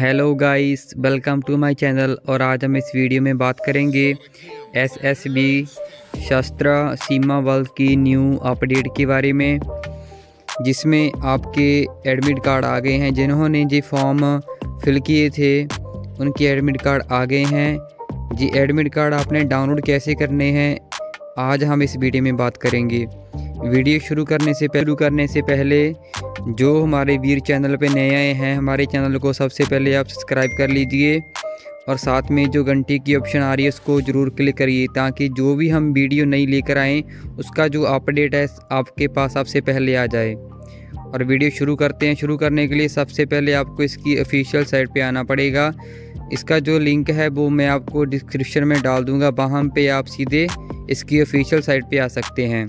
Hello guys, welcome to my channel. और आज हम इस वीडियो में बात करेंगे एसएसबी शस्त्र सीमा बल की न्यू अपडेट के बारे में, जिसमें आपके एडमिट कार्ड आ गए हैं। जिन्होंने जी फॉर्म फिल किए थे उनके एडमिट कार्ड आ गए हैं। जी एडमिट कार्ड आपने डाउनलोड कैसे करने हैं आज हम इस वीडियो में बात करेंगे। वीडियो शुरू करने से पहले जो हमारे वीर चैनल पे नए आए हैं, हमारे चैनल को सबसे पहले आप सब्सक्राइब कर लीजिए और साथ में जो घंटी की ऑप्शन आ रही है उसको ज़रूर क्लिक करिए, ताकि जो भी हम वीडियो नई लेकर आएँ उसका जो अपडेट है आपके पास सबसे पहले आ जाए। और वीडियो शुरू करते हैं। शुरू करने के लिए सबसे पहले आपको इसकी ऑफिशियल साइट पे आना पड़ेगा। इसका जो लिंक है वो मैं आपको डिस्क्रिप्शन में डाल दूँगा, वहाँ पे आप सीधे इसकी ऑफिशियल साइट पे आ सकते हैं।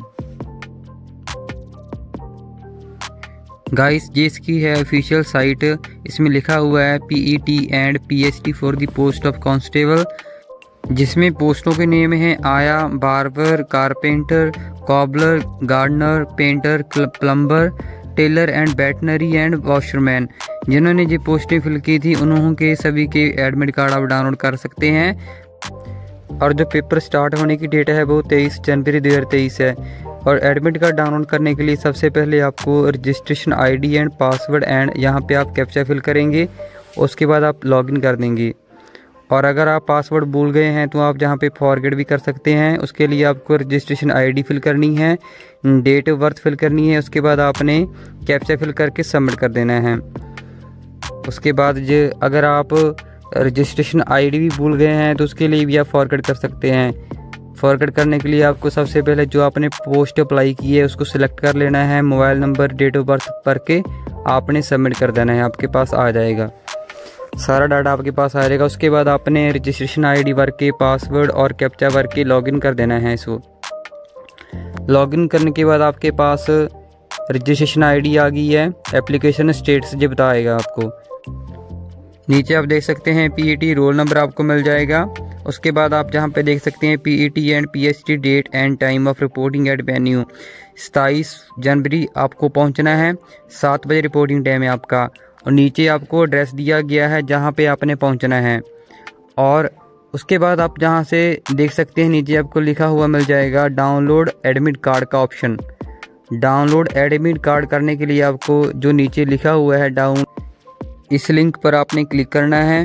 गाइस, ये इसकी है ऑफिशियल साइट। इसमें लिखा हुआ है PET and PST for the post of constable, जिसमें पोस्टों के नेम हैं आया, barber, carpenter, cobbler, gardener, painter, plumber, tailor and veterinary and washerman. जिन्होंने ये पोस्टें फिल की थी उन्होंने के सभी के एडमिट कार्ड आप डाउनलोड कर सकते हैं। और जो पेपर स्टार्ट होने की डेट है वो 23 जनवरी 2023 है। और एडमिट कार्ड डाउनलोड करने के लिए सबसे पहले आपको registration ID and password and यहाँ पे आप कैप्चा फिल करेंगे। उसके बाद आप लॉगिन कर देंगे। और अगर आप पासवर्ड भूल गए हैं तो आप जहाँ पे फॉरगेट भी कर सकते हैं। उसके लिए आपको रजिस्ट्रेशन ID फिल करनी है, डेट ऑफ बर्थ फिल करनी है। उसके बाद आपने कैप्चा फिल करके सबमिट कर देना है। उसके बाद जो अगर आप रजिस्ट्रेशन ID भी भूल गए हैं तो उसके लिए भी आप फॉरगेट कर सकते हैं। फॉरगेट करने के लिए आपको सबसे पहले जो आपने पोस्ट अप्लाई की है उसको सिलेक्ट कर लेना है, mobile number, date of birth भर के आपने सबमिट कर देना है। आपके पास आ जाएगा, सारा डाटा आपके पास आ जाएगा। उसके बाद आपने रजिस्ट्रेशन ID भर के, पासवर्ड और कैप्चा भर के लॉगिन कर देना है। इसको लॉगिन करने के बाद आपके पास रजिस्ट्रेशन ID आ गई है। एप्लीकेशन स्टेटस जो बताएगा आपको। नीचे आप देख सकते हैं PET रोल नंबर आपको मिल जाएगा। उसके बाद आप जहां पे देख सकते हैं PET and PST date and time of reporting at venue 27 जनवरी आपको पहुंचना है। 7 बजे रिपोर्टिंग टाइम है आपका। और नीचे आपको एड्रेस दिया गया है जहां पे आपने पहुंचना है। और उसके बाद आप जहां से देख सकते हैं नीचे आपको लिखा हुआ मिल जाएगा डाउनलोड एडमिट कार्ड का ऑप्शन। डाउनलोड एडमिट कार्ड करने के लिए आपको जो नीचे लिखा हुआ है डाउन, इस लिंक पर आपने क्लिक करना है।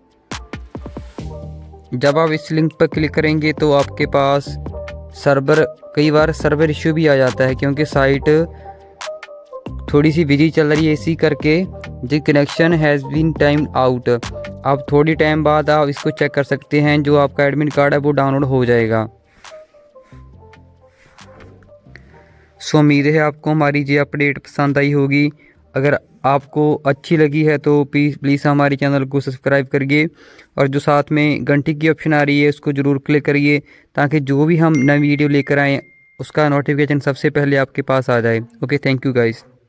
जब आप इस लिंक पर क्लिक करेंगे तो आपके पास कई बार सर्वर इश्यू भी आ जाता है, क्योंकि साइट थोड़ी सी बिजी चल रही है। इसी करके the connection has been time out. आप थोड़ी टाइम बाद आप इसको चेक कर सकते हैं, जो आपका एडमिट कार्ड है वो डाउनलोड हो जाएगा। सो उम्मीद है आपको हमारी ये अपडेट पसंद आई होगी। अगर आपको अच्छी लगी है तो प्लीज़ हमारे चैनल को सब्सक्राइब करिए और जो साथ में घंटी की ऑप्शन आ रही है उसको ज़रूर क्लिक करिए, ताकि जो भी हम नई वीडियो लेकर आएँ उसका नोटिफिकेशन सबसे पहले आपके पास आ जाए। Okay, thank you guys.